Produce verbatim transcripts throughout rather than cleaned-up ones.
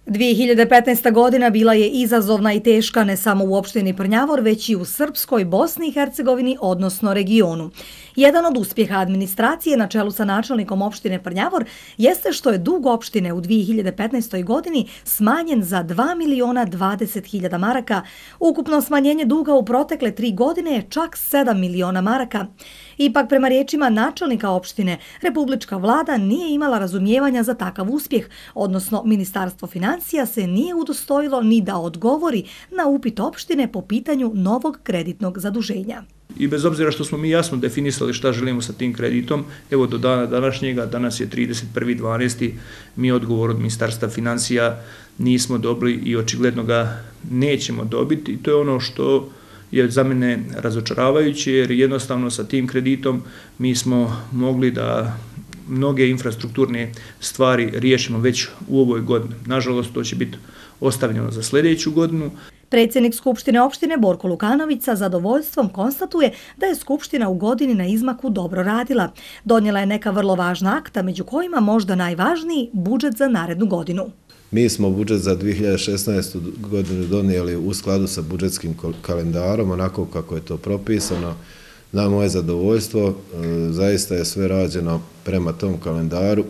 dvije hiljade petnaesta. godina bila je izazovna i teška ne samo u opštini Prnjavor, već i u Srpskoj, Bosni i Hercegovini, odnosno regionu. Jedan od uspjeha administracije na čelu sa načelnikom opštine Prnjavor jeste što je dug opštine u dvije hiljade petnaestoj. godini smanjen za dva miliona dvadeset hiljada maraka. Ukupno smanjenje duga u protekle tri godine je čak sedam miliona maraka. Ipak, prema riječima načelnika opštine, republička vlada nije imala razumijevanja za takav uspjeh, odnosno Ministarstvo financija se nije udostojilo ni da odgovori na upit opštine po pitanju novog kreditnog zaduženja. I bez obzira što smo mi jasno definisali šta želimo sa tim kreditom, evo do dana današnjega, danas je trideset prvi dvanaesti, mi odgovor od Ministarstva financija nismo dobili i očigledno ga nećemo dobiti. I to je ono što je za mene razočaravajuće, jer jednostavno sa tim kreditom mi smo mogli da mnoge infrastrukturne stvari riješimo već u ovoj godini. Nažalost, to će biti ostavljeno za sljedeću godinu. Predsjednik Skupštine opštine Borko Lukanović sa zadovoljstvom konstatuje da je Skupština u godini na izmaku dobro radila. Donijela je neka vrlo važna akta, među kojima možda najvažniji budžet za narednu godinu. Mi smo budžet za dvije hiljade šesnaestu. godinu donijeli u skladu sa budžetskim kalendarom, onako kako je to propisano. Na moje zadovoljstvo, zaista je sve rađeno prema tom kalendaru.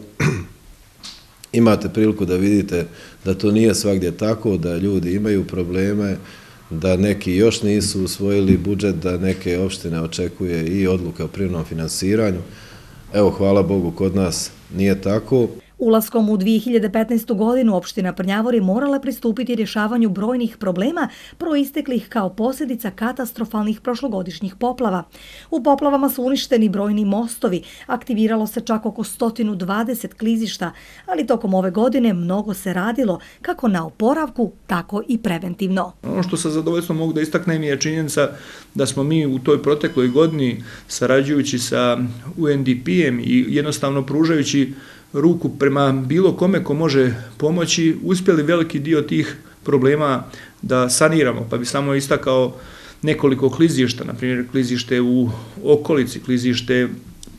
Imate priliku da vidite da to nije svagdje tako, da ljudi imaju probleme, da neki još nisu usvojili budžet, da neke opštine očekuje i odluke o privremenom finansiranju. Evo, hvala Bogu, kod nas nije tako. Ulaskom u dvije hiljade petnaestu. godinu opština Prnjavor je morala pristupiti rješavanju brojnih problema proisteklih kao posljedica katastrofalnih prošlogodišnjih poplava. U poplavama su uništeni brojni mostovi, aktiviralo se čak oko sto dvadeset klizišta, ali tokom ove godine mnogo se radilo kako na oporavku, tako i preventivno. Ono što sa zadovoljstvom mogu da istaknem je činjenica da smo mi u toj protekloj godini, sarađujući sa U N D P-em i jednostavno pružajući ruku prema bilo kome ko može pomoći, uspjeli veliki dio tih problema da saniramo, pa bi samo istakao nekoliko klizišta, na primjer klizište u okolici, klizište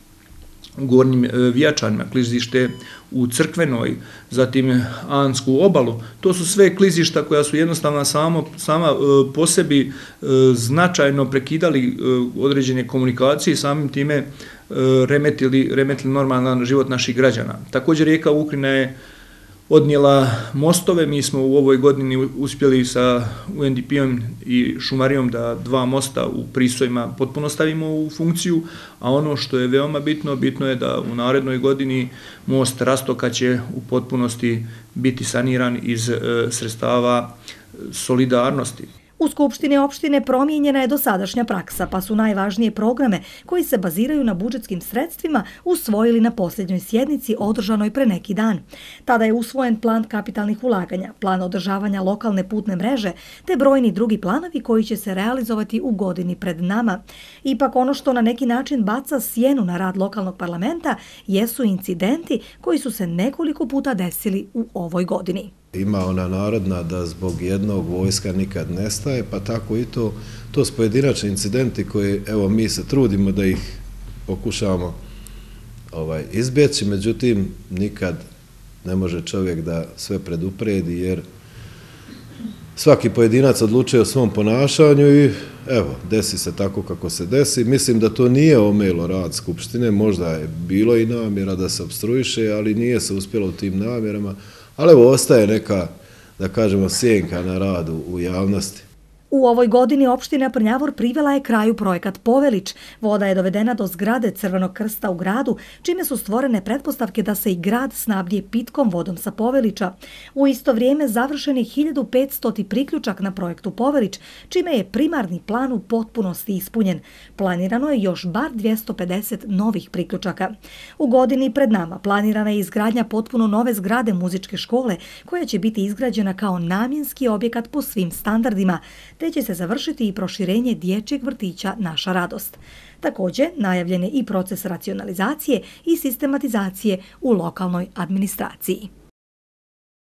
u Gornjim Vijačanima, klizište u Crkvenoj, zatim Ansku obalu. To su sve klizišta koja su jednostavno samo, sama po sebi značajno prekidali određene komunikacije i samim time remetili, remetili normalan život naših građana. Također rijeka Ukrina je odnijela mostove. Mi smo u ovoj godini uspjeli sa U N D P-om i šumarijom da dva mosta u Prisojima potpuno stavimo u funkciju, a ono što je veoma bitno, bitno je da u narednoj godini most Rastoka će u potpunosti biti saniran iz sredstava solidarnosti. U Skupštini opštine promijenjena je dosadašnja praksa, pa su najvažnije programe koji se baziraju na budžetskim sredstvima usvojili na posljednjoj sjednici održanoj pre neki dan. Tada je usvojen plan kapitalnih ulaganja, plan održavanja lokalne putne mreže, te brojni drugi planovi koji će se realizovati u godini pred nama. Ipak ono što na neki način baca sjenu na rad lokalnog parlamenta jesu incidenti koji su se nekoliko puta desili u ovoj godini. Ima ona narodna da zbog jednog vojska nikad nestaje, pa tako i to. To su pojedinačni incidenti koji, evo, mi se trudimo da ih pokušavamo ovaj, izbjeći, međutim, nikad ne može čovjek da sve predupredi, jer svaki pojedinac odlučuje o svom ponašanju i, evo, desi se tako kako se desi. Mislim da to nije omelo rad Skupštine, možda je bilo i namjera da se opstruiše, ali nije se uspjelo u tim namjerama. Ali evo, ostaje neka, da kažemo, sjenka na radu u javnosti. U ovoj godini opština Prnjavor privela je kraju projekat Povelić. Voda je dovedena do zgrade Crvenog krsta u gradu, čime su stvorene pretpostavke da se i grad snabdije pitkom vodom sa Povelića. U isto vrijeme završen je hiljadu petsto priključak na projektu Povelić, čime je primarni plan u potpunosti ispunjen. Planirano je još bar dvjesto pedeset novih priključaka. U godini pred nama planirana je izgradnja potpuno nove zgrade muzičke škole, koja će biti izgrađena kao namjenski objekat po svim standardima, te će se završiti i proširenje dječjeg vrtića Naša radost. Također, najavljen je i proces racionalizacije i sistematizacije u lokalnoj administraciji.